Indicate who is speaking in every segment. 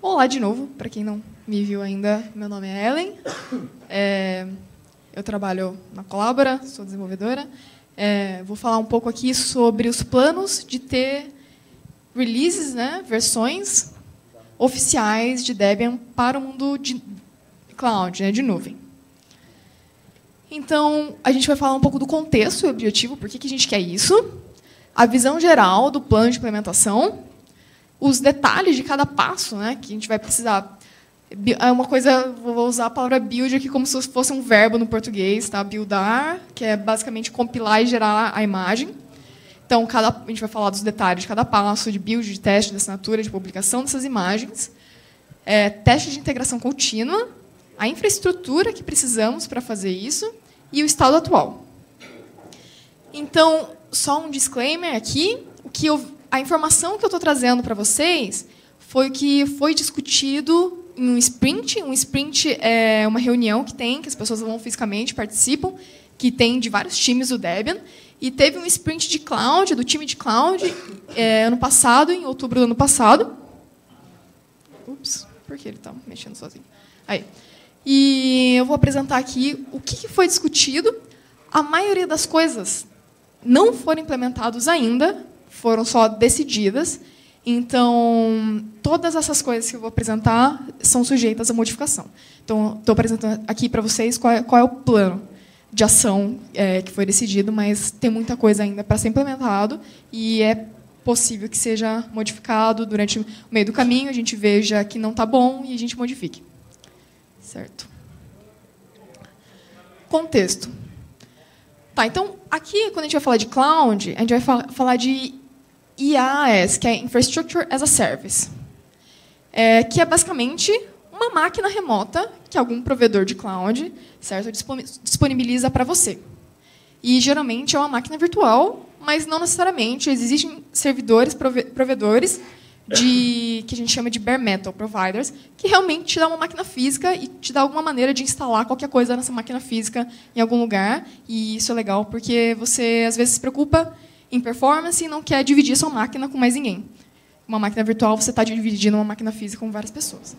Speaker 1: Olá de novo, para quem não me viu ainda, meu nome é Ellen. Eu trabalho na Collabora, sou desenvolvedora. Vou falar um pouco aqui sobre os planos de ter releases, né, versões oficiais de Debian para o mundo de cloud, né, de nuvem. Então, a gente vai falar um pouco do contexto e objetivo, por que a gente quer isso, a visão geral do plano de implementação, os detalhes de cada passo, né, que a gente vai precisar. É uma coisa, vou usar a palavra build aqui como se fosse um verbo no português, tá? Buildar, que é basicamente compilar e gerar a imagem. Então, a gente vai falar dos detalhes de cada passo, de build, de teste, de assinatura, de publicação dessas imagens, teste de integração contínua, a infraestrutura que precisamos para fazer isso e o estado atual. Então, só um disclaimer aqui, a informação que eu estou trazendo para vocês foi o que foi discutido em um sprint. Um sprint é uma reunião que as pessoas vão fisicamente, participam, que tem de vários times do Debian. E teve um sprint de cloud, do time de cloud, ano passado, em outubro do ano passado. Ups, por que ele está mexendo sozinho? Aí. E eu vou apresentar aqui o que foi discutido. A maioria das coisas não foram implementadas ainda, foram só decididas. Então, todas essas coisas que eu vou apresentar são sujeitas a modificação. Então, estou apresentando aqui para vocês qual é o plano de ação que foi decidido, mas tem muita coisa ainda para ser implementado e é possível que seja modificado durante o meio do caminho, a gente veja que não está bom e a gente modifique. Certo? Contexto. Tá, então, aqui, quando a gente vai falar de cloud, a gente vai falar de IaaS, que é Infrastructure as a Service, que é basicamente uma máquina remota que algum provedor de cloud, certo, disponibiliza para você. E, geralmente, é uma máquina virtual, mas não necessariamente. Existem servidores, provedores, que a gente chama de bare metal providers, que realmente te dá uma máquina física e te dá alguma maneira de instalar qualquer coisa nessa máquina física em algum lugar. E isso é legal, porque você, às vezes, se preocupa em performance e não quer dividir sua máquina com mais ninguém. Uma máquina virtual, você está dividindo uma máquina física com várias pessoas.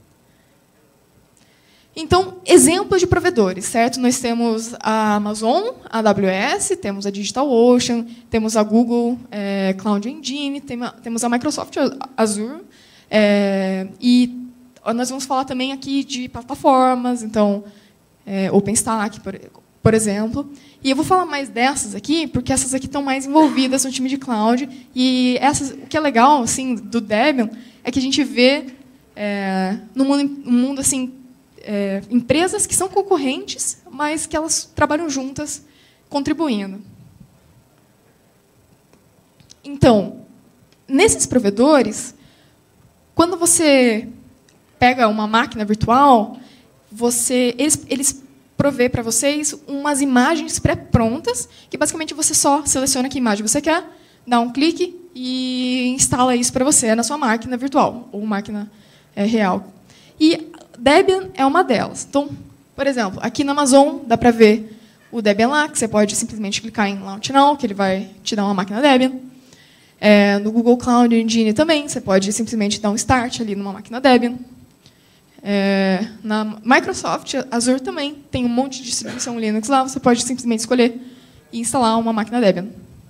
Speaker 1: Então, exemplos de provedores, certo? Nós temos a Amazon, a AWS, temos a DigitalOcean, temos a Google Cloud Engine, temos a Microsoft Azure, e nós vamos falar também aqui de plataformas, então, OpenStack, por exemplo. E eu vou falar mais dessas aqui, porque essas aqui estão mais envolvidas no time de cloud. E o que é legal assim, do Debian é que a gente vê no mundo assim, empresas que são concorrentes, mas que elas trabalham juntas, contribuindo. Então, nesses provedores, quando você pega uma máquina virtual, eles provê para vocês umas imagens pré-prontas, que basicamente você só seleciona que imagem você quer, dá um clique e instala isso para você na sua máquina virtual, ou máquina real. E Debian é uma delas. Então, por exemplo, aqui na Amazon dá para ver o Debian lá, que você pode simplesmente clicar em Launch Now, que ele vai te dar uma máquina Debian. No Google Cloud Engine também, você pode simplesmente dar um Start ali numa máquina Debian. Na Microsoft Azure também tem um monte de distribuição Linux lá, você pode simplesmente escolher e instalar uma máquina Debian.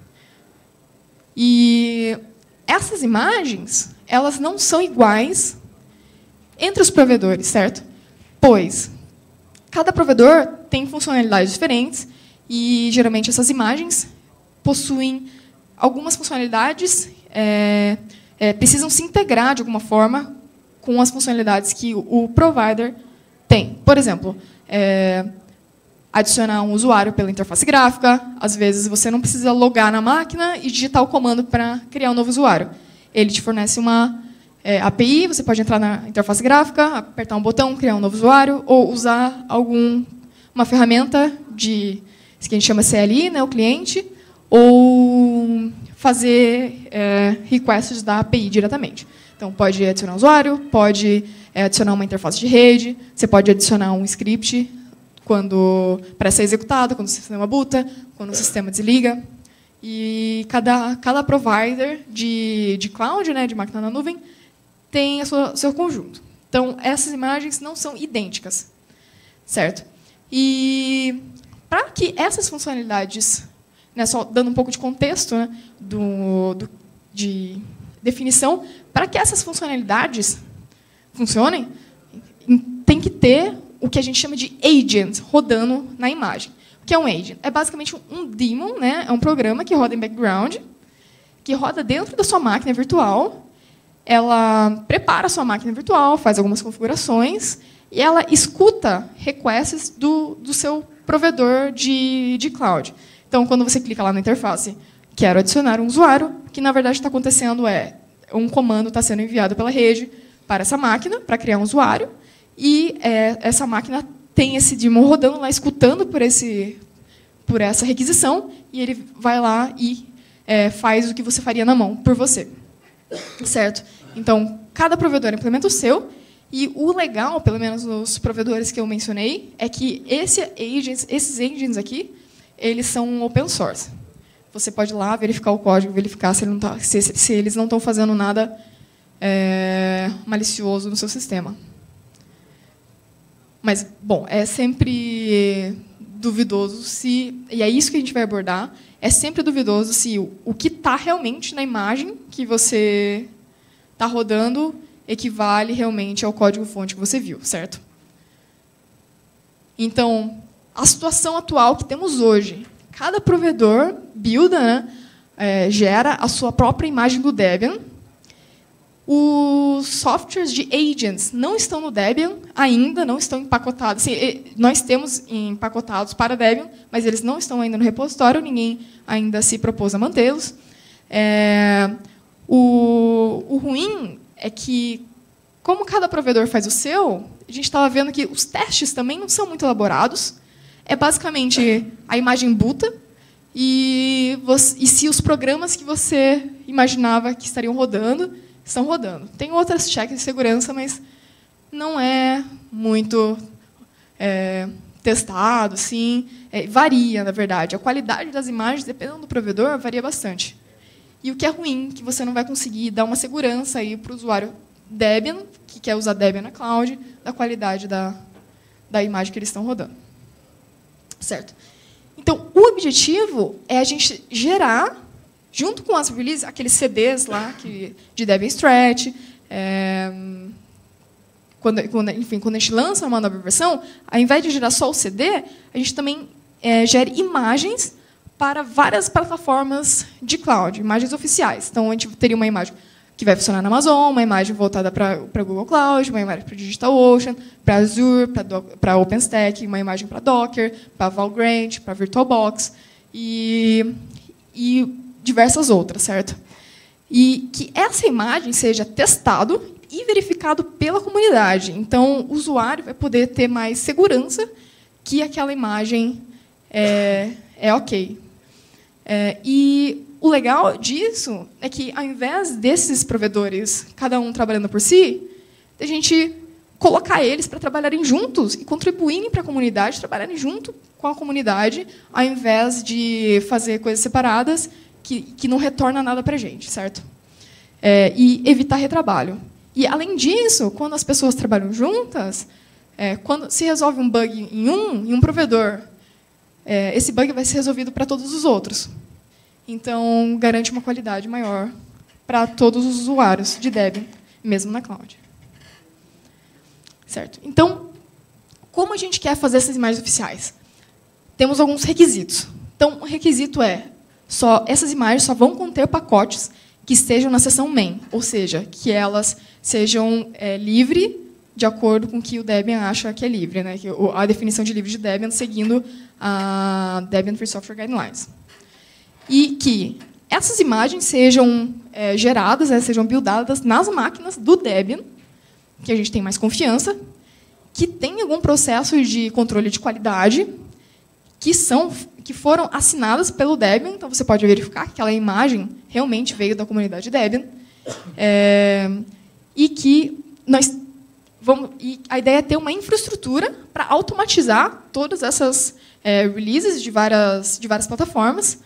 Speaker 1: E essas imagens, elas não são iguais entre os provedores, certo? Pois cada provedor tem funcionalidades diferentes e, geralmente, essas imagens possuem algumas funcionalidades, precisam se integrar, de alguma forma, com as funcionalidades que o provider tem. Por exemplo, adicionar um usuário pela interface gráfica. Às vezes, você não precisa logar na máquina e digitar o comando para criar um novo usuário. Ele te fornece uma API, você pode entrar na interface gráfica, apertar um botão, criar um novo usuário, ou usar uma ferramenta que a gente chama CLI, né, o cliente, ou fazer requests da API diretamente. Então, pode adicionar um usuário, pode adicionar uma interface de rede, você pode adicionar um script para ser executado, quando o sistema boota, quando o sistema desliga. E cada provider de cloud, né, de máquina na nuvem, tem o seu conjunto. Então, essas imagens não são idênticas, certo? E para que essas funcionalidades, né, só dando um pouco de contexto, né, de definição, para que essas funcionalidades funcionem, tem que ter o que a gente chama de agent rodando na imagem. O que é um agent? É basicamente um daemon, né? É um programa que roda em background, que roda dentro da sua máquina virtual. Ela prepara a sua máquina virtual, faz algumas configurações, e ela escuta requests do seu provedor de cloud. Então, quando você clica lá na interface, quero adicionar um usuário, o que, na verdade, está acontecendo é um comando está sendo enviado pela rede para essa máquina, para criar um usuário, e essa máquina tem esse daemon rodando lá, escutando por essa requisição, e ele vai lá e faz o que você faria na mão, por você. Certo? Então, cada provedor implementa o seu, e o legal, pelo menos nos provedores que eu mencionei, é que esses agents aqui, eles são open source. Você pode ir lá verificar o código, verificar se eles não estão fazendo nada malicioso no seu sistema. Mas, bom, é sempre duvidoso e é isso que a gente vai abordar, é sempre duvidoso se o que está realmente na imagem que você está rodando equivale realmente ao código-fonte que você viu, certo? Então, a situação atual que temos hoje, cada provedor builda, né, gera a sua própria imagem do Debian. Os softwares de agents não estão no Debian, ainda não estão empacotados. Nós temos empacotados para Debian, mas eles não estão ainda no repositório, ninguém ainda se propôs a mantê-los. O ruim é que, como cada provedor faz o seu, a gente estava vendo que os testes também não são muito elaborados. É basicamente a imagem bruta, e se os programas que você imaginava que estariam rodando, estão rodando. Tem outras checks de segurança, mas não é muito testado. Sim. Varia, na verdade. A qualidade das imagens, dependendo do provedor, varia bastante. E o que é ruim, que você não vai conseguir dar uma segurança para o usuário Debian, que quer usar Debian na cloud, da qualidade da imagem que eles estão rodando. Certo? Então, o objetivo é a gente gerar, junto com as releases, aqueles CDs lá de Debian Stretch, quando a gente lança uma nova versão, ao invés de gerar só o CD, a gente também gera imagens para várias plataformas de cloud, imagens oficiais. Então, a gente teria uma imagem que vai funcionar na Amazon, uma imagem voltada para Google Cloud, uma imagem para DigitalOcean, para Azure, para OpenStack, uma imagem para Docker, para Valgrind, para VirtualBox e diversas outras, certo? E que essa imagem seja testado e verificado pela comunidade. Então, o usuário vai poder ter mais segurança que aquela imagem é ok. E o legal disso é que, ao invés desses provedores, cada um trabalhando por si, a gente colocar eles para trabalharem juntos e contribuírem para a comunidade, trabalharem junto com a comunidade, ao invés de fazer coisas separadas que não retorna nada para a gente, certo? E evitar retrabalho. E, além disso, quando as pessoas trabalham juntas, quando se resolve um bug em um provedor, esse bug vai ser resolvido para todos os outros. Então, garante uma qualidade maior para todos os usuários de Debian, mesmo na cloud. Certo? Então, como a gente quer fazer essas imagens oficiais? Temos alguns requisitos. Então, o requisito essas imagens só vão conter pacotes que estejam na seção main, ou seja, que elas sejam livres de acordo com o que o Debian acha que é livre, né? A definição de livre de Debian, seguindo a Debian Free Software Guidelines. E que essas imagens sejam geradas, sejam buildadas nas máquinas do Debian, que a gente tem mais confiança, que tem algum processo de controle de qualidade, que foram assinadas pelo Debian, então você pode verificar que aquela imagem realmente veio da comunidade Debian, e a ideia é ter uma infraestrutura para automatizar todas essas releases de várias plataformas,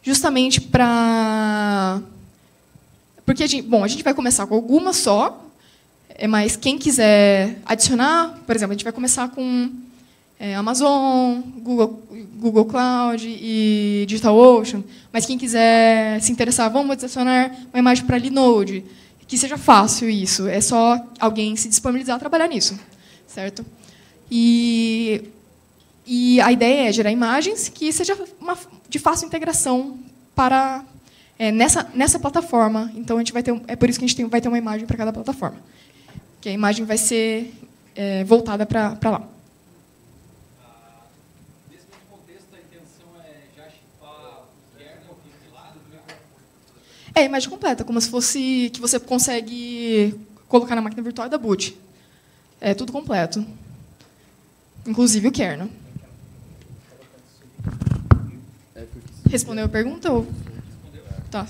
Speaker 1: justamente para... Porque a gente vai começar com algumas só, Mas quem quiser adicionar, por exemplo, a gente vai começar com Amazon, Google Cloud e DigitalOcean, mas quem quiser se interessar, vamos adicionar uma imagem para Linode, que seja fácil isso, é só alguém se disponibilizar a trabalhar nisso, certo? E a ideia é gerar imagens que seja de fácil integração para nessa plataforma. Então a gente vai ter é por isso que a gente vai ter uma imagem para cada plataforma, que a imagem vai ser voltada para lá.
Speaker 2: Nesse mesmo contexto, a intenção é já chipar o kernel de lado?
Speaker 1: É a imagem completa, como se fosse que você consegue colocar na máquina virtual da boot. É tudo completo, inclusive o kernel. Respondeu a pergunta? Ou? Tá.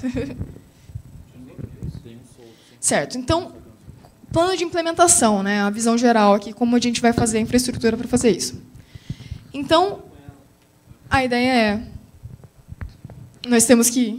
Speaker 1: Certo. Então, plano de implementação, né? A visão geral aqui, como a gente vai fazer a infraestrutura para fazer isso. Então, a ideia é... Nós temos que...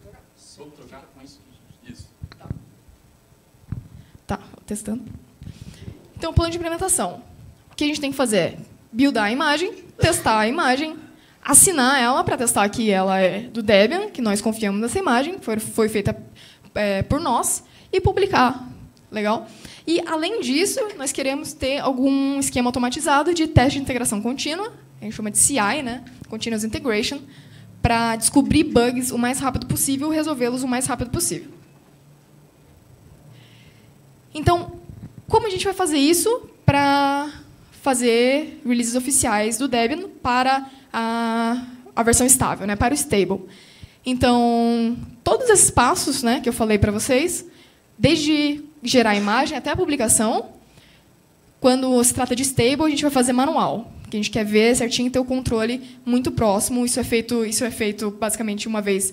Speaker 1: Tá, testando. Então, plano de implementação. O que a gente tem que fazer é buildar a imagem, testar a imagem, assinar ela para testar que ela é do Debian, que nós confiamos nessa imagem, foi feita por nós, e publicar. Legal? E, além disso, nós queremos ter algum esquema automatizado de teste de integração contínua, a gente chama de CI, né? Continuous Integration, para descobrir bugs o mais rápido possível e resolvê-los o mais rápido possível. Então, como a gente vai fazer isso para fazer releases oficiais do Debian para a versão estável, né, para o stable? Então, todos esses passos, né, que eu falei para vocês, desde gerar a imagem até a publicação, quando se trata de stable, a gente vai fazer manual, porque a gente quer ver certinho e ter o controle muito próximo. Isso é feito basicamente uma vez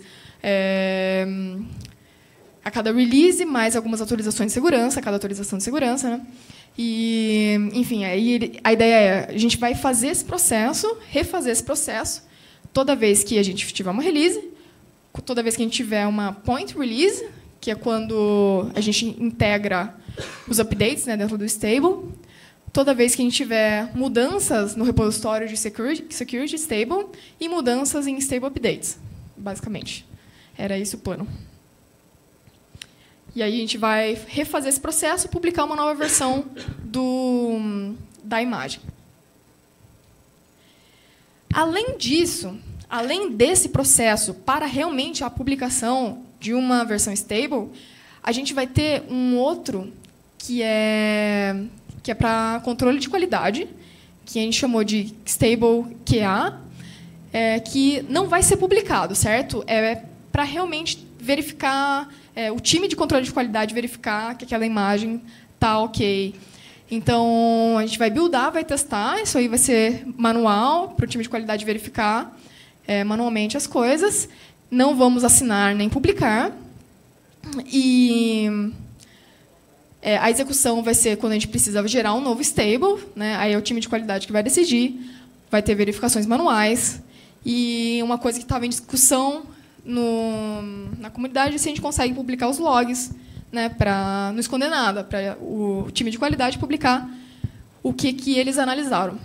Speaker 1: a cada release, mais algumas atualizações de segurança, a cada atualização de segurança, né? E, enfim, aí a ideia é a gente vai fazer esse processo, refazer esse processo, toda vez que a gente tiver uma release, toda vez que a gente tiver uma point release, que é quando a gente integra os updates, né, dentro do stable, toda vez que a gente tiver mudanças no repositório de security stable e mudanças em stable updates, basicamente. Era esse o plano. E aí a gente vai refazer esse processo e publicar uma nova versão da imagem. Além disso, além desse processo para realmente a publicação de uma versão stable, a gente vai ter um outro que é para controle de qualidade, que a gente chamou de Stable QA, que não vai ser publicado, certo? É para realmente verificar, o time de controle de qualidade verificar que aquela imagem está ok. Então, a gente vai buildar, vai testar, isso aí vai ser manual, para o time de qualidade verificar manualmente as coisas. Não vamos assinar nem publicar. E a execução vai ser quando a gente precisa gerar um novo stable, né? Aí é o time de qualidade que vai decidir, vai ter verificações manuais. E uma coisa que estava em discussão na comunidade é se a gente consegue publicar os logs, né, para não esconder nada, para o time de qualidade publicar o que eles analisaram.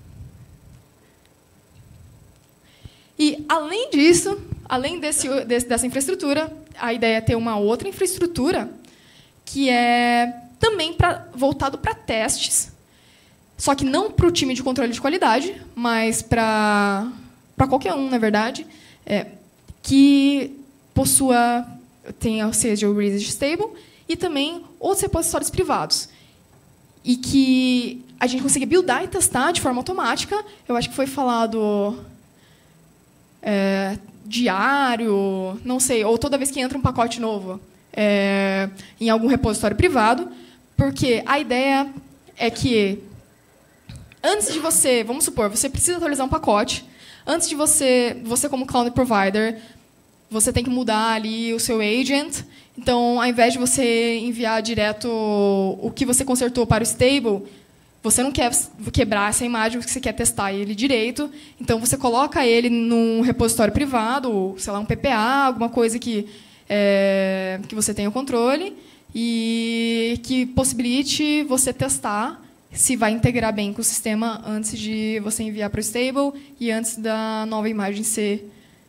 Speaker 1: E, além disso, além dessa infraestrutura, a ideia é ter uma outra infraestrutura que é também voltado para testes, só que não para o time de controle de qualidade, mas para qualquer um, na verdade, que seja o release stable e também outros repositórios privados. E que a gente consiga buildar e testar de forma automática. Eu acho que foi falado diário, não sei, ou toda vez que entra um pacote novo em algum repositório privado, porque a ideia é que, antes de você, vamos supor, você precisa atualizar um pacote, antes de você como cloud provider, você tem que mudar ali o seu agent. Então, ao invés de você enviar direto o que você consertou para o stable, você não quer quebrar essa imagem, porque você quer testar ele direito. Então, você coloca ele num repositório privado, sei lá, um PPA, alguma coisa que você tenha o controle, e que possibilite você testar se vai integrar bem com o sistema antes de você enviar para o stable e antes da nova imagem ser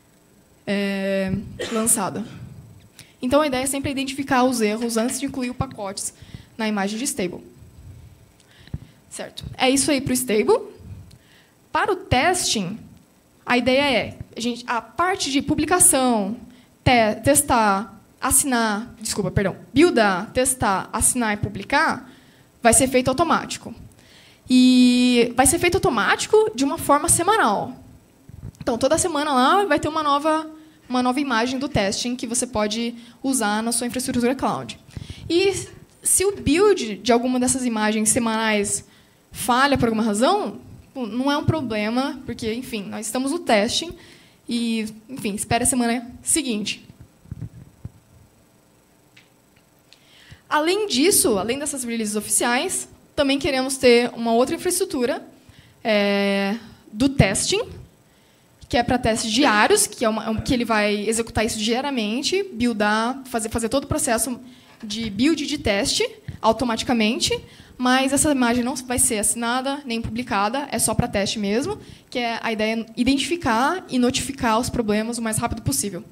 Speaker 1: lançada. Então, a ideia é sempre identificar os erros antes de incluir os pacotes na imagem de stable. Certo. É isso aí para o stable. Para o testing, a ideia é a parte de publicação, testar, assinar, buildar, testar, assinar e publicar, vai ser feito automático. E vai ser feito automático de uma forma semanal. Então, toda semana lá vai ter uma nova imagem do testing que você pode usar na sua infraestrutura cloud. E se o build de alguma dessas imagens semanais falha por alguma razão, não é um problema, porque, enfim, nós estamos no testing e, enfim, espere a semana seguinte. Além disso, além dessas releases oficiais, também queremos ter uma outra infraestrutura do testing, que é para testes diários, que ele vai executar isso diariamente, buildar, fazer todo o processo de build de teste automaticamente, mas essa imagem não vai ser assinada nem publicada, é só para teste mesmo, que é a ideia é identificar e notificar os problemas o mais rápido possível.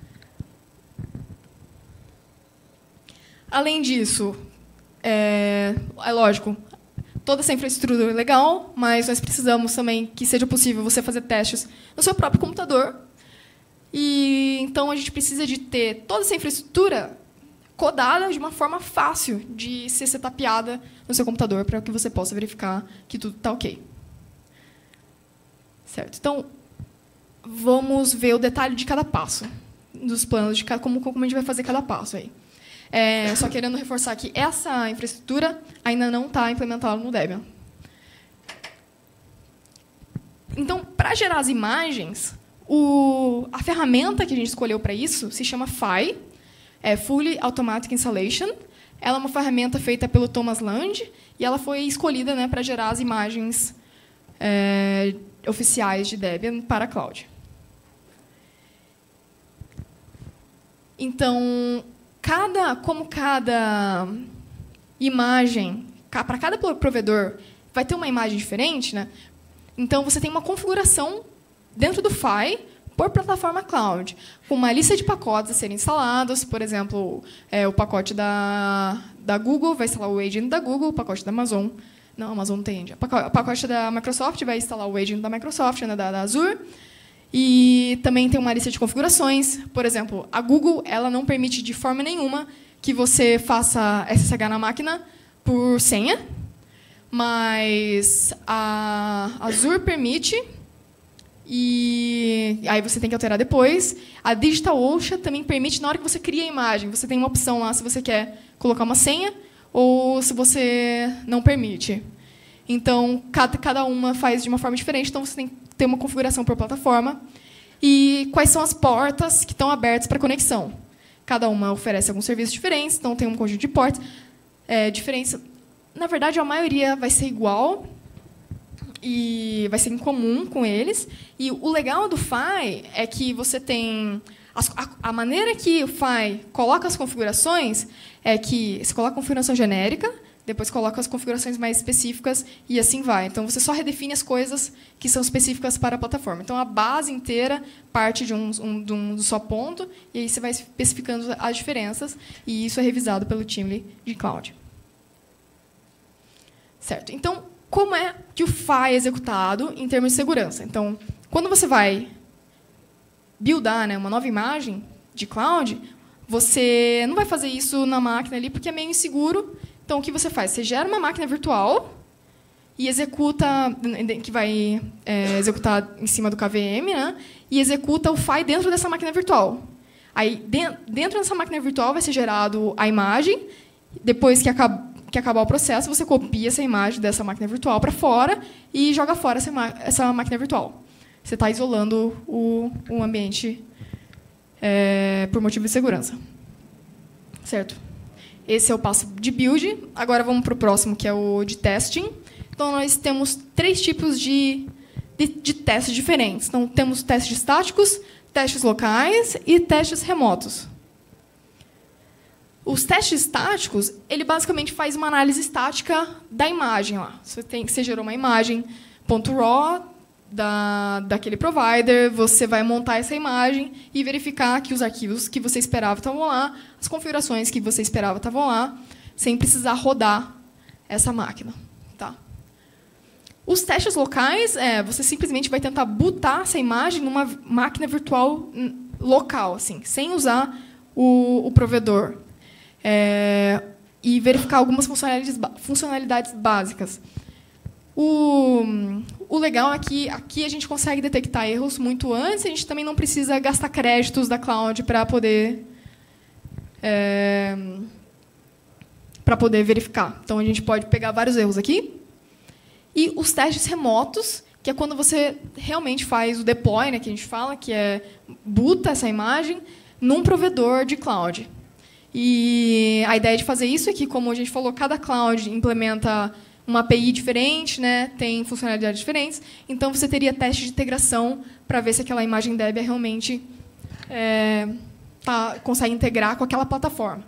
Speaker 1: Além disso, é lógico, toda essa infraestrutura é legal, mas nós precisamos também que seja possível você fazer testes no seu próprio computador. E então a gente precisa de ter toda essa infraestrutura codada de uma forma fácil de ser setapeada no seu computador para que você possa verificar que tudo está ok. Certo. Então, vamos ver o detalhe de cada passo, dos planos de como a gente vai fazer cada passo aí. Só querendo reforçar que essa infraestrutura ainda não está implementada no Debian. Então, para gerar as imagens, a ferramenta que a gente escolheu para isso se chama FAI, Fully Automatic Installation. Ela é uma ferramenta feita pelo Thomas Land e ela foi escolhida, né, para gerar as imagens oficiais de Debian para a cloud. Então, como cada imagem, para cada provedor, vai ter uma imagem diferente, né? Então, você tem uma configuração dentro do FAI por plataforma cloud, com uma lista de pacotes a serem instalados. Por exemplo, o pacote da Google vai instalar o agent da Google, o pacote da Amazon... Não, a Amazon não tem agent. O pacote da Microsoft vai instalar o agent da Microsoft, né, da Azure. E também tem uma lista de configurações. Por exemplo, a Google ela não permite de forma nenhuma que você faça SSH na máquina por senha, mas a Azure permite, e aí você tem que alterar depois. A DigitalOcean também permite, na hora que você cria a imagem, você tem uma opção lá se você quer colocar uma senha ou se você não permite. Então, cada uma faz de uma forma diferente, então você tem que ter uma configuração por plataforma. E quais são as portas que estão abertas para conexão. Cada uma oferece alguns serviços diferentes, então tem um conjunto de portas diferentes. Na verdade, a maioria vai ser igual e vai ser em comum com eles. E o legal do FAI é que você tem... A maneira que o FAI coloca as configurações é que você coloca a configuração genérica, depois coloca as configurações mais específicas e assim vai. Então, você só redefine as coisas que são específicas para a plataforma. Então, a base inteira parte de um só ponto, e aí você vai especificando as diferenças, e isso é revisado pelo time de cloud. Certo. Então, como é que o FAI é executado em termos de segurança? Então, quando você vai buildar, né, uma nova imagem de cloud, você não vai fazer isso na máquina ali, porque é meio inseguro. Então, o que você faz? Você gera uma máquina virtual e executa, que vai executar em cima do KVM, né? E executa o FAI dentro dessa máquina virtual. Aí, dentro dessa máquina virtual, vai ser gerado a imagem. Depois que acabar o processo, você copia essa imagem dessa máquina virtual para fora e joga fora essa máquina virtual. Você está isolando o ambiente por motivo de segurança. Certo? Esse é o passo de build. Agora vamos para o próximo, que é o de testing. Então, nós temos 3 tipos de testes diferentes. Então, temos testes estáticos, testes locais e testes remotos. Os testes estáticos, ele basicamente faz uma análise estática da imagem lá. Você gerou uma imagem .raw daquele provider, você vai montar essa imagem e verificar que os arquivos que você esperava estavam lá, as configurações que você esperava estavam lá, sem precisar rodar essa máquina. Tá? Os testes locais, você simplesmente vai tentar bootar essa imagem numa máquina virtual local, assim, sem usar o provedor. E verificar algumas funcionalidades básicas. O legal é que aqui a gente consegue detectar erros muito antes, a gente também não precisa gastar créditos da cloud para poder verificar. Então, a gente pode pegar vários erros aqui. E os testes remotos, que é quando você realmente faz o deploy, né, que a gente fala, que é boota essa imagem num provedor de cloud. E a ideia de fazer isso é que, como a gente falou, cada cloud implementa uma API diferente, né, tem funcionalidades diferentes, então você teria teste de integração para ver se aquela imagem Debian realmente consegue integrar com aquela plataforma.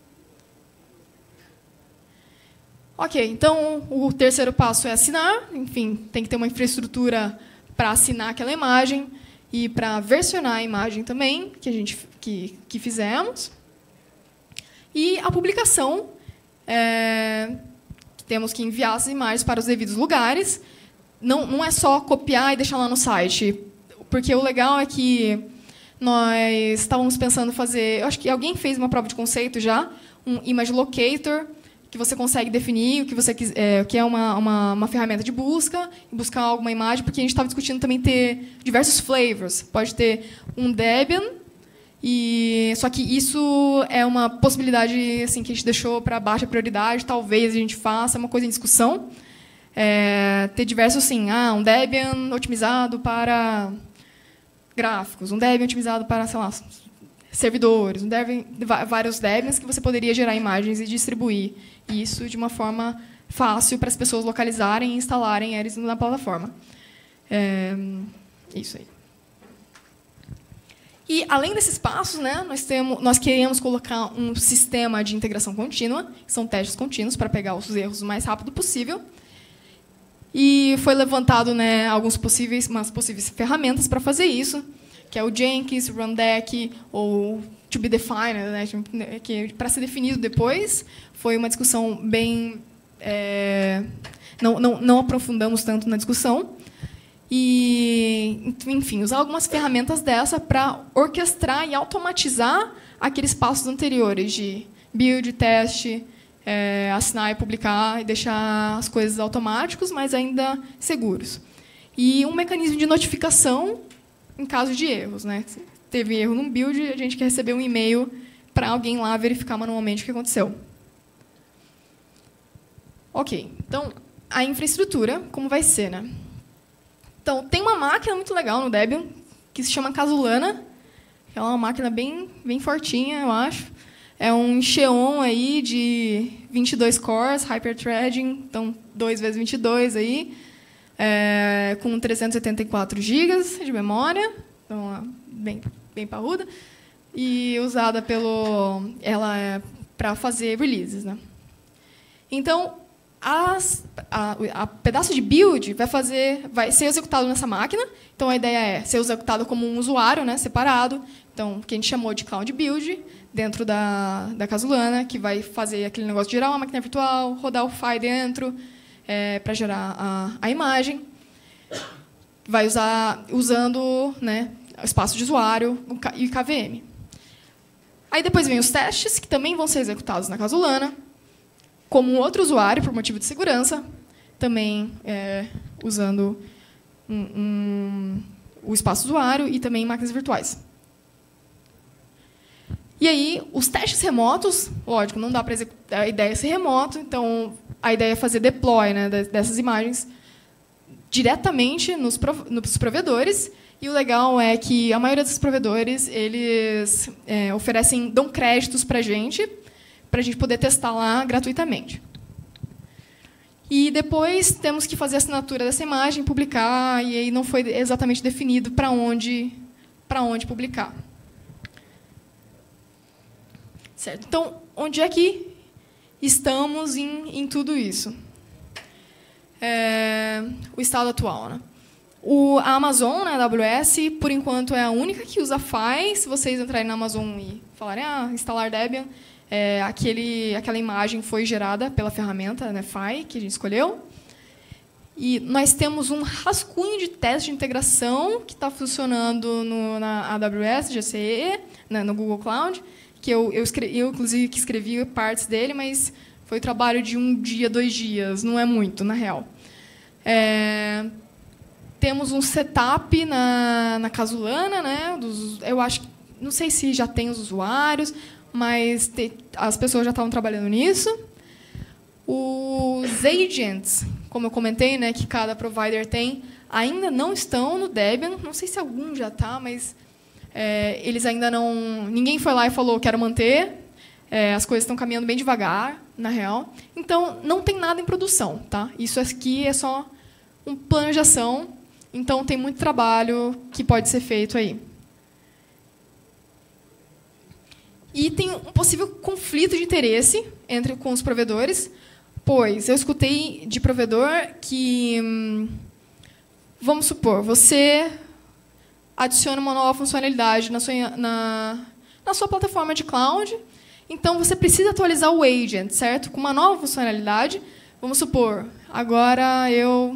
Speaker 1: Ok, então o terceiro passo é assinar. Enfim, tem que ter uma infraestrutura para assinar aquela imagem e para versionar a imagem também, que fizemos. E a publicação, temos que enviar as imagens para os devidos lugares. Não é só copiar e deixar lá no site, porque o legal é que nós estávamos pensando fazer... Eu acho que alguém fez uma prova de conceito já, um image locator, que você consegue definir o que você quiser, que é uma ferramenta de busca, e buscar alguma imagem, porque a gente estava discutindo também ter diversos flavors. Pode ter um Debian, só que isso é uma possibilidade assim, que a gente deixou para baixa prioridade, talvez a gente faça, é uma coisa em discussão. Ter diversos, assim, um Debian otimizado para gráficos, um Debian otimizado para, sei lá, servidores, vários Debians que você poderia gerar imagens e distribuir isso de uma forma fácil para as pessoas localizarem e instalarem eles na plataforma. Isso aí. E, além desses passos, né, nós queremos colocar um sistema de integração contínua, que são testes contínuos, para pegar os erros o mais rápido possível. E foi levantado, né, umas possíveis ferramentas para fazer isso, que é o Jenkins, Rundeck, ou To Be Defined, né, que para ser definido depois. Foi uma discussão bem... não aprofundamos tanto na discussão. E, enfim, usar algumas ferramentas dessa para orquestrar e automatizar aqueles passos anteriores de build, teste, assinar e publicar, e deixar as coisas automáticos, mas ainda seguros. E um mecanismo de notificação em caso de erros, né? Se teve erro num build, a gente quer receber um e-mail para alguém lá verificar manualmente o que aconteceu. Ok, então, a infraestrutura, como vai ser, né? Então, tem uma máquina muito legal no Debian, que se chama Casulana. Ela é uma máquina bem fortinha, eu acho. É um Xeon aí de 22 cores, hyperthreading, então 2 vezes 22 aí, com 384 GB de memória, então bem parruda, e usada ela é para fazer releases, né? Então, a pedaço de build vai ser executado nessa máquina. Então, a ideia é ser executado como um usuário, né, separado. Então, que a gente chamou de Cloud Build, dentro da Casulana, que vai fazer aquele negócio de gerar uma máquina virtual, rodar o file dentro, para gerar a imagem. Vai usando, né, espaço de usuário e KVM. Aí, depois vem os testes, que também vão ser executados na Casulana, como um outro usuário, por motivo de segurança, também usando o espaço usuário e também máquinas virtuais. E aí, os testes remotos, lógico, não dá para executar, a ideia é ser remoto, então a ideia é fazer deploy, né, dessas imagens diretamente nos provedores. E o legal é que a maioria dos provedores eles dão créditos para a gente poder testar lá gratuitamente. E depois temos que fazer a assinatura dessa imagem, publicar, e aí não foi exatamente definido para onde publicar. Certo? Então, onde é que estamos em tudo isso? O estado atual, né? A Amazon, né, a AWS, por enquanto é a única que usa Phi. Se vocês entrarem na Amazon e falarem instalar Debian, aquela imagem foi gerada pela ferramenta, né, Phi, que a gente escolheu. E nós temos um rascunho de teste de integração que está funcionando na AWS, GCE, né, no Google Cloud, que eu inclusive, que escrevi partes dele, mas foi trabalho de 1 dia, 2 dias, não é muito, na real. Temos um setup na Casulana, né? Eu acho que, não sei se já tem os usuários, mas as pessoas já estavam trabalhando nisso. Os agents, como eu comentei, né, que cada provider tem, ainda não estão no Debian. Não sei se algum já está, mas eles ainda não... Ninguém foi lá e falou, quero manter. As coisas estão caminhando bem devagar, na real. Então, não tem nada em produção. Tá? Isso aqui é só um plano de ação. Então, tem muito trabalho que pode ser feito aí. E tem um possível conflito de interesse com os provedores, pois eu escutei de provedor que, vamos supor, você adiciona uma nova funcionalidade na sua plataforma de cloud, então você precisa atualizar o agent, certo? Com uma nova funcionalidade, vamos supor, agora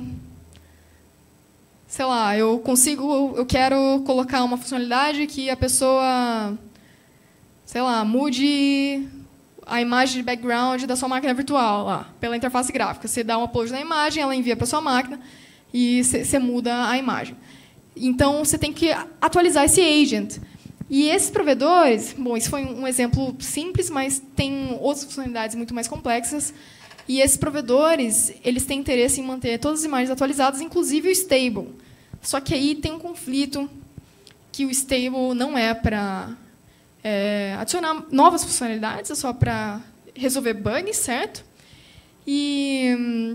Speaker 1: sei lá, eu quero colocar uma funcionalidade que a pessoa, sei lá, mude a imagem de background da sua máquina virtual lá, pela interface gráfica. Você dá um upload na imagem, ela envia para a sua máquina e você muda a imagem. Então, você tem que atualizar esse agent. E esses provedores, bom, isso foi um exemplo simples, mas tem outras funcionalidades muito mais complexas. E esses provedores, eles têm interesse em manter todas as imagens atualizadas, inclusive o stable. Só que aí tem um conflito que o stable não é para adicionar novas funcionalidades, é só para resolver bugs, certo? E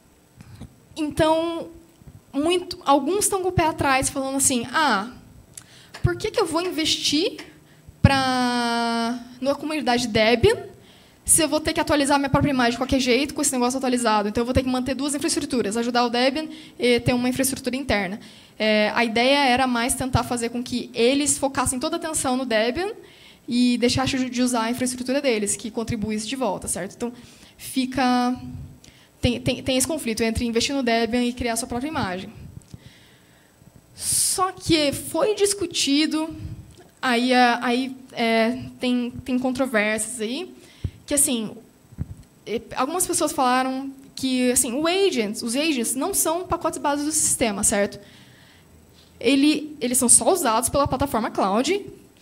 Speaker 1: então alguns estão com o pé atrás, falando assim: por que eu vou investir numa comunidade Debian se eu vou ter que atualizar minha própria imagem de qualquer jeito com esse negócio atualizado? Então, eu vou ter que manter 2 infraestruturas, ajudar o Debian e ter uma infraestrutura interna. A ideia era mais tentar fazer com que eles focassem toda a atenção no Debian e deixassem de usar a infraestrutura deles, que contribuísse de volta, certo? Então, tem esse conflito entre investir no Debian e criar sua própria imagem. Só que foi discutido, tem controvérsias aí, que assim, algumas pessoas falaram que assim, os agents não são pacotes básicos do sistema, certo? Eles são só usados pela plataforma cloud.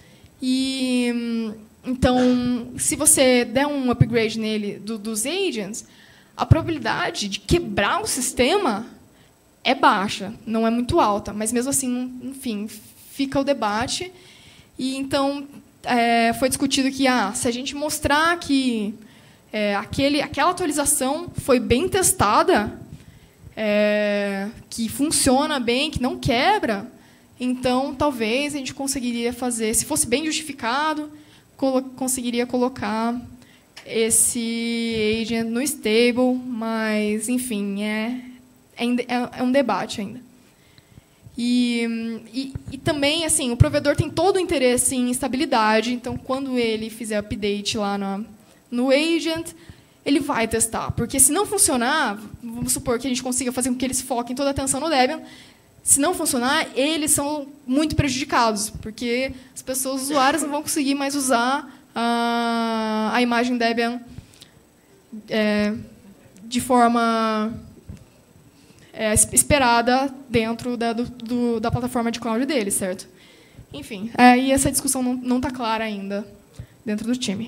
Speaker 1: E então, se você der um upgrade nele dos agents, a probabilidade de quebrar o sistema é baixa, não é muito alta, mas mesmo assim, enfim, fica o debate. E então foi discutido que se a gente mostrar que aquela atualização foi bem testada, que funciona bem, que não quebra, então talvez a gente conseguiria fazer, se fosse bem justificado, conseguiria colocar esse agent no stable, mas enfim, é um debate ainda. E também, assim, o provedor tem todo o interesse em estabilidade, então, quando ele fizer update lá no agent, ele vai testar. Porque, se não funcionar, vamos supor que a gente consiga fazer com que eles foquem toda a atenção no Debian, se não funcionar, eles são muito prejudicados, porque as pessoas, os usuários, não vão conseguir mais usar a imagem Debian de forma esperada dentro da plataforma de cloud deles, certo? Enfim, e essa discussão não está clara ainda dentro do time.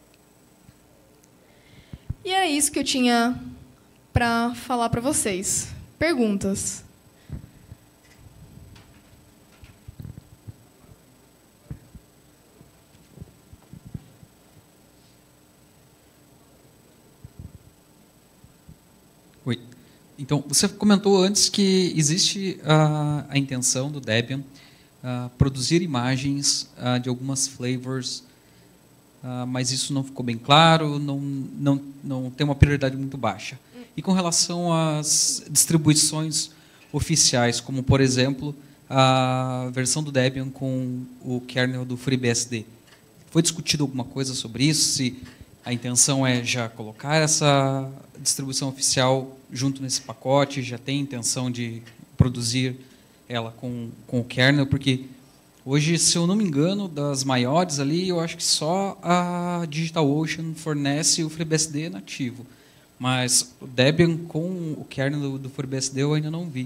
Speaker 1: E é isso que eu tinha para falar para vocês. Perguntas?
Speaker 3: Oi. Então, você comentou antes que existe a intenção do Debian produzir imagens de algumas flavors mas isso não ficou bem claro, não tem uma prioridade muito baixa. E com relação às distribuições oficiais, como, por exemplo, a versão do Debian com o kernel do FreeBSD, foi discutido alguma coisa sobre isso? Se a intenção é já colocar essa distribuição oficial junto nesse pacote, já tem intenção de produzir ela com o kernel? Porque hoje, se eu não me engano, das maiores ali, eu acho que só a DigitalOcean fornece o FreeBSD nativo. Mas o Debian com o kernel do FreeBSD eu ainda não vi.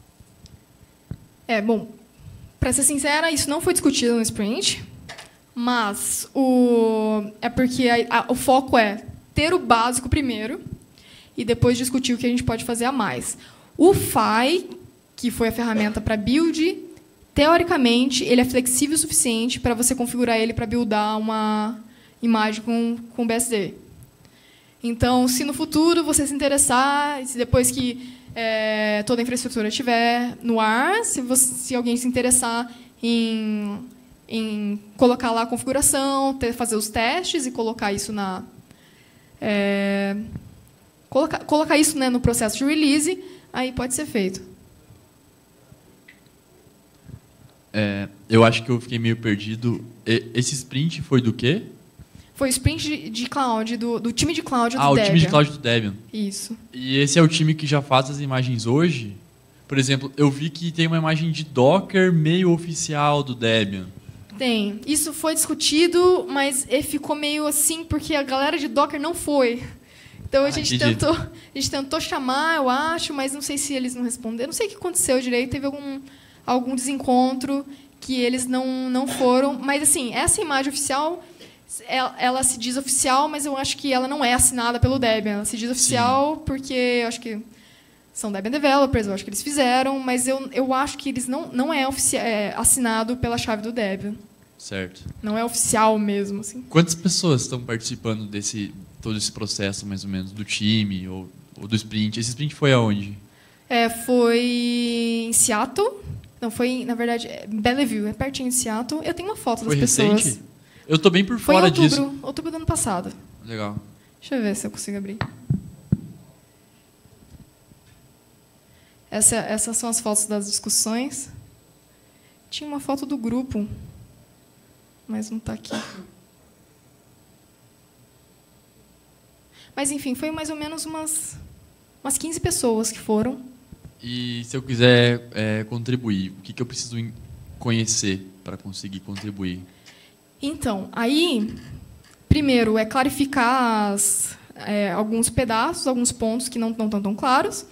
Speaker 1: Bom, para ser sincera, isso não foi discutido no Sprint, mas é porque o foco é ter o básico primeiro e depois discutir o que a gente pode fazer a mais. O FAI, que foi a ferramenta para build, teoricamente, ele é flexível o suficiente para você configurar ele para buildar uma imagem com BSD. Então, se no futuro você se interessar, se depois que toda a infraestrutura estiver no ar, se alguém se interessar em colocar lá a configuração, fazer os testes e colocar isso colocar isso, né, no processo de release, aí pode ser feito.
Speaker 4: Eu acho que eu fiquei meio perdido. Esse sprint foi do quê?
Speaker 1: Foi o sprint de cloud, do time de cloud do Debian.
Speaker 4: O time de cloud do Debian.
Speaker 1: Isso.
Speaker 4: E esse é o time que já faz as imagens hoje? Por exemplo, eu vi que tem uma imagem de Docker meio oficial do Debian.
Speaker 1: Tem. Isso foi discutido, mas ficou meio assim, porque a galera de Docker não foi. Então a gente tentou chamar, eu acho, mas não sei se eles não responderam. Não sei o que aconteceu direito, teve algum desencontro que eles não foram. Mas, assim, essa imagem oficial, ela se diz oficial, mas eu acho que ela não é assinada pelo Debian. Ela se diz oficial porque eu acho que são Debian developers, eu acho que eles fizeram, mas eu acho que eles não é assinado pela chave do Debian.
Speaker 4: Certo. Não é oficial mesmo, assim. Quantas pessoas estão participando todo esse processo, mais ou menos, do time ou do sprint? Esse sprint foi aonde?
Speaker 1: Foi em Seattle. Não, foi, na verdade, Bellevue, é pertinho de Seattle. Eu tenho uma foto das pessoas. Foi recente?
Speaker 4: Eu estou bem por fora disso.
Speaker 1: Foi em outubro do ano passado.
Speaker 4: Legal.
Speaker 1: Deixa eu ver se eu consigo abrir. Essas são as fotos das discussões. Tinha uma foto do grupo, mas não está aqui. Mas, enfim, foi mais ou menos umas 15 pessoas que foram.
Speaker 4: E se eu quiser contribuir, o que eu preciso conhecer para conseguir contribuir?
Speaker 1: Então, aí, primeiro, é clarificar alguns pedaços, alguns pontos que não estão tão claros.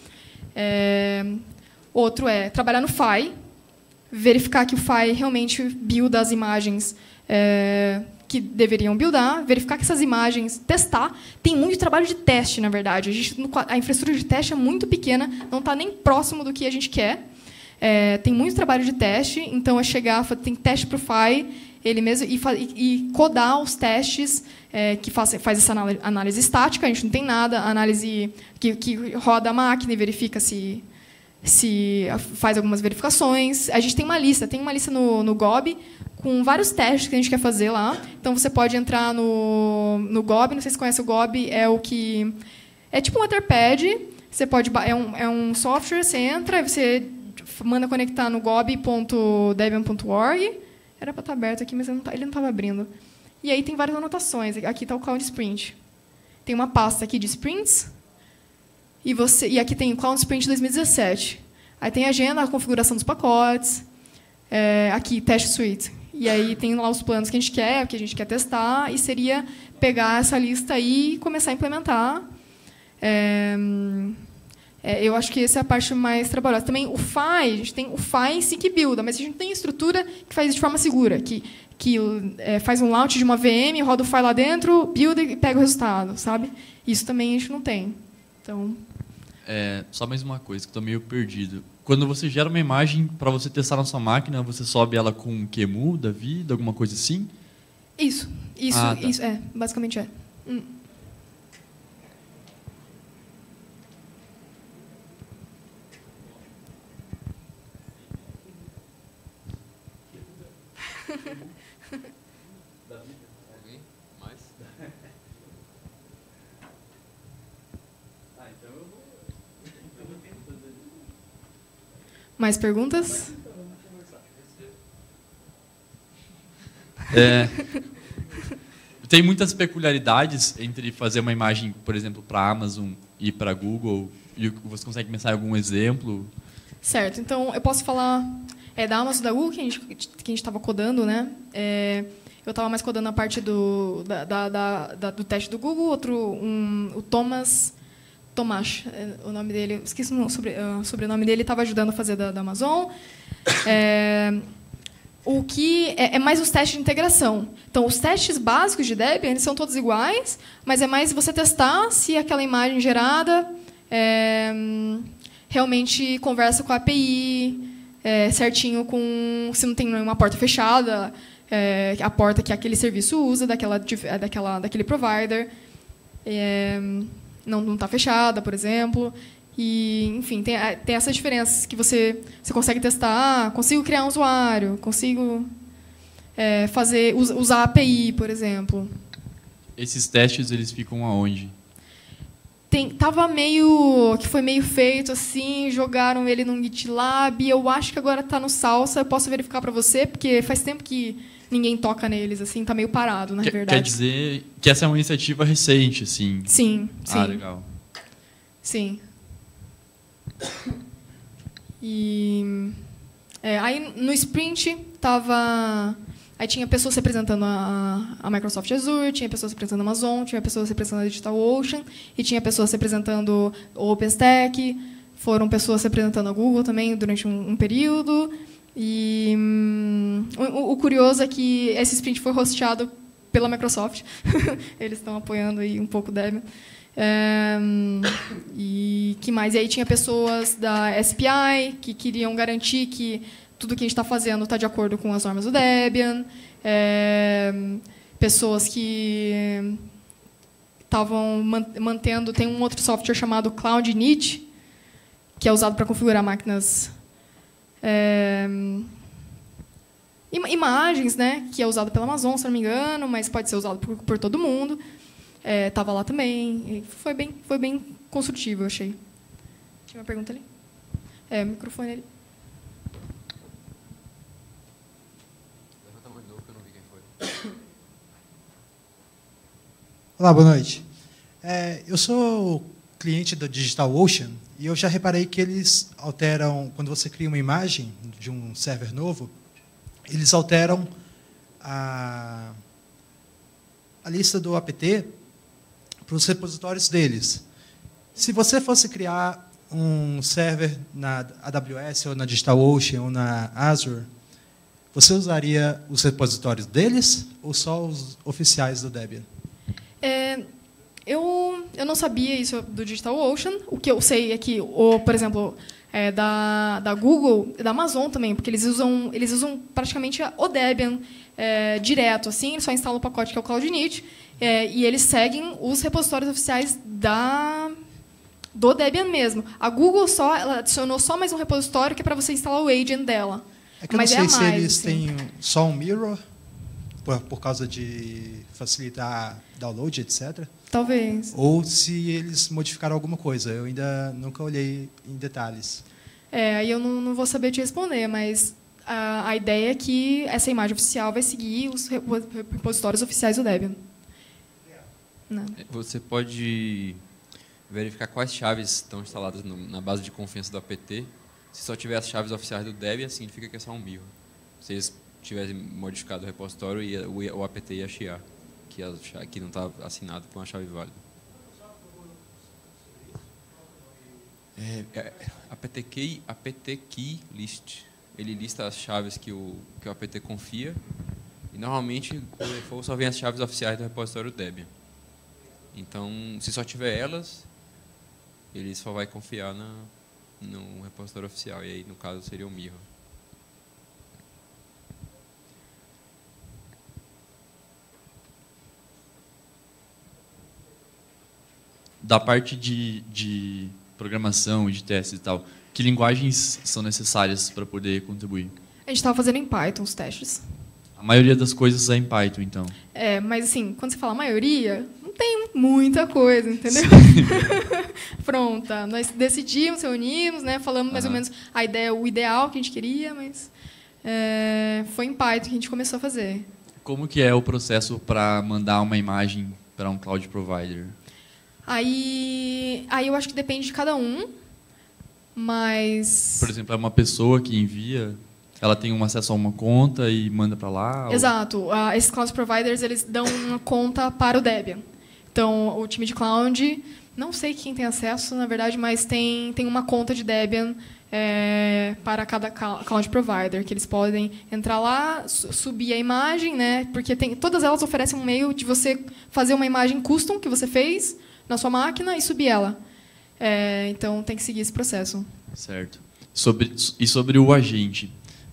Speaker 1: Outro é trabalhar no FAI, verificar que o FAI realmente builda as imagens que deveriam buildar, verificar que essas imagens, testar. Tem muito trabalho de teste, na verdade. A infraestrutura de teste é muito pequena, não está nem próximo do que a gente quer. Tem muito trabalho de teste, então é chegar, tem teste para o FAI, ele mesmo, e codar os testes que faz essa análise estática. A gente não tem nada, análise que roda a máquina e verifica se faz algumas verificações. A gente tem uma lista no GOB com vários testes que a gente quer fazer lá. Então, você pode entrar no GOB, não sei se você conhece o GOB, é tipo um Etherpad. Você pode, é um software, você entra, você manda conectar no gob.debian.org. Era para estar aberto aqui, mas ele não estava abrindo. E aí tem várias anotações. Aqui está o Cloud Sprint. Tem uma pasta aqui de sprints. E aqui tem o Cloud Sprint 2017. Aí tem a agenda, a configuração dos pacotes. Aqui, Test Suite. E aí tem lá os planos que a gente quer, o que a gente quer testar. E seria pegar essa lista aí e começar a implementar. Eu acho que essa é a parte mais trabalhosa. Também o FAI, a gente tem o FAI em si que builda, mas a gente não tem estrutura que faz de forma segura, que faz um launch de uma VM, roda o FAI lá dentro, builda e pega o resultado, sabe? Isso também a gente não tem. Então...
Speaker 4: só mais uma coisa, que estou meio perdido. Quando você gera uma imagem para você testar na sua máquina, você sobe ela com QEMU da vida, alguma coisa assim?
Speaker 1: Isso, basicamente é.
Speaker 5: Alguém? Mais?
Speaker 1: Mais perguntas?
Speaker 4: Tem muitas peculiaridades entre fazer uma imagem, por exemplo, para a Amazon e para a Google. E você consegue pensar em algum exemplo?
Speaker 1: Certo. Então, eu posso falar da Amazon e da Google, que a gente estava codando, né? Eu estava mais codando a parte do teste do Google. O Tomás, o nome dele, esqueci o sobrenome dele, estava ajudando a fazer da Amazon. O que é mais os testes de integração. Então, os testes básicos de Debian eles são todos iguais, mas é mais você testar se aquela imagem gerada realmente conversa com a API, certinho se não tem nenhuma porta fechada, a porta que aquele serviço usa, daquele provider, não está fechada, por exemplo. E, enfim, tem essas diferenças que você consegue testar. Consigo criar um usuário, consigo usar a API, por exemplo.
Speaker 4: Esses testes eles ficam aonde?
Speaker 1: Foi meio feito assim, jogaram ele no GitLab. Eu acho que agora está no Salsa. Eu posso verificar para você, porque faz tempo que ninguém toca neles, assim, está meio parado, na verdade.
Speaker 4: Quer dizer que essa é uma iniciativa recente, assim?
Speaker 1: Sim.
Speaker 4: Ah, legal.
Speaker 1: Sim. E aí no Sprint aí tinha pessoas representando a Microsoft Azure, tinha pessoas representando a Amazon, tinha pessoas representando a DigitalOcean e tinha pessoas representando o OpenStack, foram pessoas representando a Google também durante um período. E o curioso é que esse Sprint foi hosteado pela Microsoft. Eles estão apoiando aí um pouco o Debian. E que mais? E aí tinha pessoas da SPI que queriam garantir que tudo que a gente está fazendo está de acordo com as normas do Debian. Pessoas que estavam mantendo... Tem um outro software chamado CloudInit, que é usado para configurar máquinas... imagens, né, que é usado pela Amazon, se não me engano, mas pode ser usado por todo mundo. Estava lá também. Foi bem construtivo, eu achei. Tinha uma pergunta ali? O microfone ali.
Speaker 5: Levanta a mão de novo, que eu não vi quem foi.
Speaker 6: Olá, boa noite. Eu sou cliente da DigitalOcean e eu já reparei que eles alteram, quando você cria uma imagem de um server novo, eles alteram a lista do apt para os repositórios deles. Se você fosse criar um server na AWS, ou na DigitalOcean, ou na Azure, você usaria os repositórios deles ou só os oficiais do Debian?
Speaker 1: Eu não sabia isso do DigitalOcean. O que eu sei é que, por exemplo, da Google e da Amazon também, porque eles usam praticamente o Debian direto, assim, eles só instalam o pacote que é o CloudInit, e eles seguem os repositórios oficiais do Debian mesmo. A Google ela adicionou só mais um repositório que é para você instalar o agent dela.
Speaker 6: Que eu não sei se eles têm só um mirror, por causa de facilitar download, etc.
Speaker 1: Talvez.
Speaker 6: Ou se eles modificaram alguma coisa. Eu ainda nunca olhei em detalhes.
Speaker 1: Aí eu não vou saber te responder, mas a ideia é que essa imagem oficial vai seguir os repositórios oficiais do Debian. Não.
Speaker 5: Você pode verificar quais chaves estão instaladas na base de confiança do apt. Se só tiver as chaves oficiais do Debian, significa que é só um mirror. Se eles tivessem modificado o repositório, o apt ia chiar, que não está assinado com a chave válida. apt key list. Ele lista as chaves que o apt confia, e normalmente, por default, só vem as chaves oficiais do repositório Debian. Então, se só tiver elas, ele só vai confiar no repositório oficial, e aí, no caso, seria o mirror.
Speaker 4: Da parte de programação e de testes e tal, que linguagens são necessárias para poder contribuir?
Speaker 1: A gente estava fazendo em Python os testes.
Speaker 4: A maioria das coisas é em Python, então?
Speaker 1: Mas assim, quando você fala maioria, não Tem muita coisa, entendeu? Pronta. Nós decidimos, reunimos, né? Falamos mais ou menos a ideia, o ideal que a gente queria, mas foi em Python que a gente começou a fazer.
Speaker 4: Como que é o processo para mandar uma imagem para um cloud provider?
Speaker 1: Aí eu acho que depende de cada um, mas...
Speaker 4: Por exemplo, é uma pessoa que envia, ela tem um acesso a uma conta e manda para lá?
Speaker 1: Exato. Esses cloud providers, eles dão uma conta para o Debian. Então, o time de cloud, não sei quem tem acesso, na verdade, mas tem uma conta de Debian para cada cloud provider, que eles podem entrar lá, subir a imagem, né? Porque todas elas oferecem um meio de você fazer uma imagem custom que você fez na sua máquina e subir ela. Então, tem que seguir esse processo.
Speaker 4: Certo. Sobre o agente,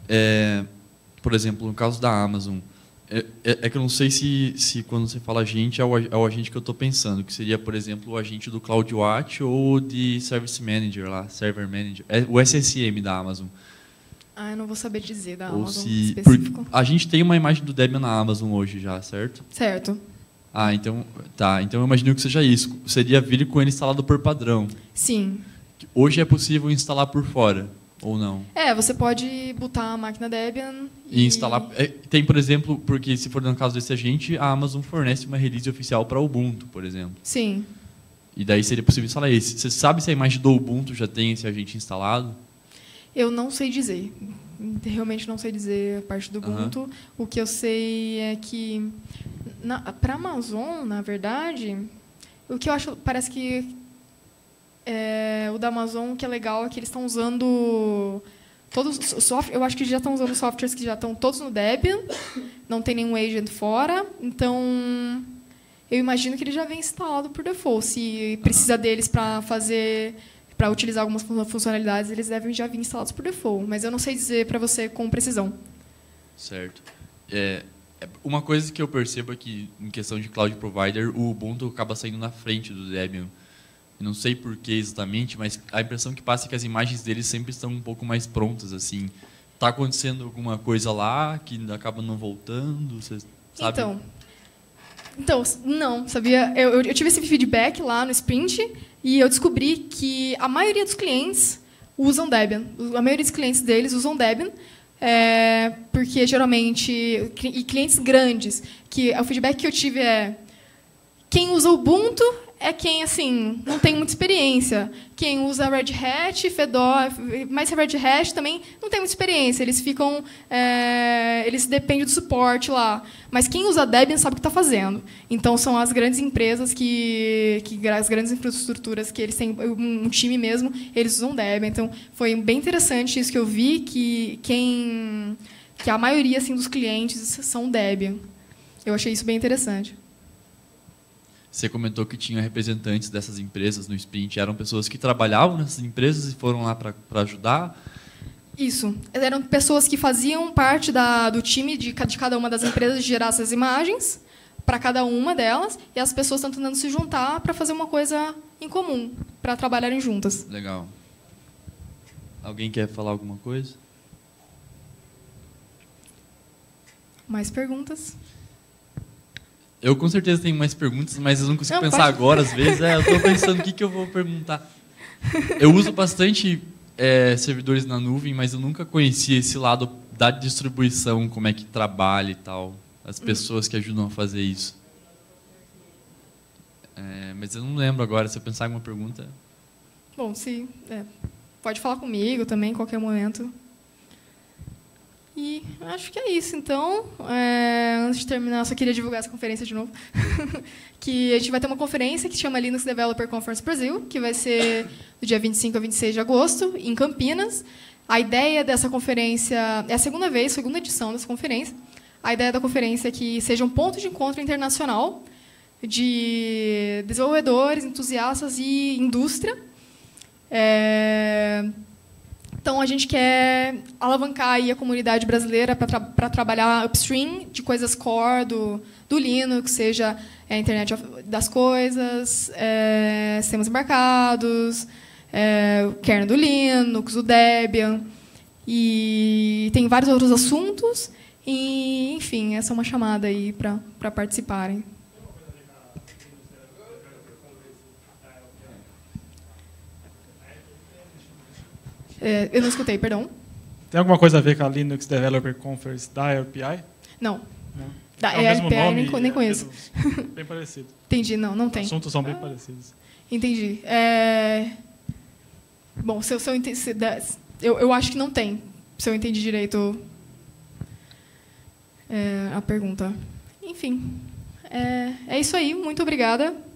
Speaker 4: por exemplo, no caso da Amazon, que eu não sei se quando você fala agente é o agente que eu estou pensando, que seria, por exemplo, o agente do CloudWatch ou de Service Manager, lá, Server Manager, o SSM da Amazon.
Speaker 1: Eu não vou saber dizer da
Speaker 4: Ou
Speaker 1: Amazon
Speaker 4: específico. A gente tem uma imagem do Debian na Amazon hoje já, certo?
Speaker 1: Certo.
Speaker 4: Então eu imagino que seja isso. Seria vir com ele instalado por padrão.
Speaker 1: Sim.
Speaker 4: Hoje é possível instalar por fora, ou não?
Speaker 1: Você pode botar a máquina Debian
Speaker 4: e instalar. Tem, por exemplo, porque se for no caso desse agente, a Amazon fornece uma release oficial para Ubuntu, por exemplo.
Speaker 1: Sim.
Speaker 4: E daí seria possível instalar esse. Você sabe se a imagem do Ubuntu já tem esse agente instalado?
Speaker 1: Eu não sei dizer. Realmente não sei dizer a parte do Ubuntu. O que eu sei é que para a Amazon, na verdade, o que eu acho, parece que o da Amazon, que é legal, é que eles estão usando todos os softwares. Eu acho que já estão usando softwares que já estão todos no Debian, não tem nenhum agent fora. Então, eu imagino que ele já vem instalado por default. Se precisa deles para utilizar algumas funcionalidades, eles devem já vir instalados por default. Mas eu não sei dizer para você com precisão.
Speaker 4: Certo. Uma coisa que eu percebo é que, em questão de cloud provider, o Ubuntu acaba saindo na frente do Debian. Eu não sei por que exatamente, mas a impressão que passa é que as imagens deles sempre estão um pouco mais prontas, assim. Está acontecendo alguma coisa lá que acaba não voltando? Você sabe?
Speaker 1: Então, não, sabia? Eu tive esse feedback lá no Sprint e eu descobri que a maioria dos clientes usam Debian. A maioria dos clientes deles usam Debian, porque geralmente, e clientes grandes, que o feedback que eu tive quem usa Ubuntu é quem assim não tem muita experiência. Quem usa Red Hat, Fedora, mas Red Hat também não tem muita experiência. Eles ficam, eles dependem do suporte lá. Mas quem usa Debian sabe o que está fazendo. Então são as grandes empresas as grandes infraestruturas que eles têm um time mesmo, eles usam Debian. Então foi bem interessante isso que eu vi que a maioria assim dos clientes são Debian. Eu achei isso bem interessante.
Speaker 4: Você comentou que tinha representantes dessas empresas no Sprint. Eram pessoas que trabalhavam nessas empresas e foram lá para ajudar?
Speaker 1: Isso. Eram pessoas que faziam parte do time de cada uma das empresas de gerar essas imagens para cada uma delas. E as pessoas estão tentando se juntar para fazer uma coisa em comum, para trabalharem juntas.
Speaker 4: Legal. Alguém quer falar alguma coisa?
Speaker 1: Mais perguntas?
Speaker 4: Eu com certeza tenho mais perguntas, mas eu não consigo pensar agora, às vezes. Eu estou pensando o que eu vou perguntar. Eu uso bastante servidores na nuvem, mas eu nunca conheci esse lado da distribuição, como é que trabalha e tal. As pessoas que ajudam a fazer isso. Mas eu não lembro agora, se eu pensar em uma pergunta.
Speaker 1: Bom, pode falar comigo também, em qualquer momento. E acho que é isso. Então, antes de terminar, eu só queria divulgar essa conferência de novo. Que a gente vai ter uma conferência que se chama Linux Developer Conference Brasil, que vai ser do dia 25 a 26 de agosto, em Campinas. A ideia dessa conferência é a segunda edição dessa conferência. A ideia da conferência é que seja um ponto de encontro internacional de desenvolvedores, entusiastas e indústria. Então, a gente quer alavancar aí a comunidade brasileira para trabalhar upstream de coisas core do Linux, seja a internet das coisas, sistemas embarcados, o kernel do Linux, o Debian, e tem vários outros assuntos. E, enfim, essa é uma chamada aí para participarem. Eu não escutei, perdão.
Speaker 7: Tem alguma coisa a ver com a Linux Developer Conference da AirPi?
Speaker 1: Não.
Speaker 7: Não.
Speaker 1: Da
Speaker 7: É o mesmo
Speaker 1: AirPi
Speaker 7: nome,
Speaker 1: nem conheço.
Speaker 7: Bem parecido.
Speaker 1: Entendi, não tem.
Speaker 7: Os assuntos são bem parecidos.
Speaker 1: Entendi. Bom, eu acho que não tem, se eu entendi direito a pergunta. Enfim, é isso aí. Muito obrigada.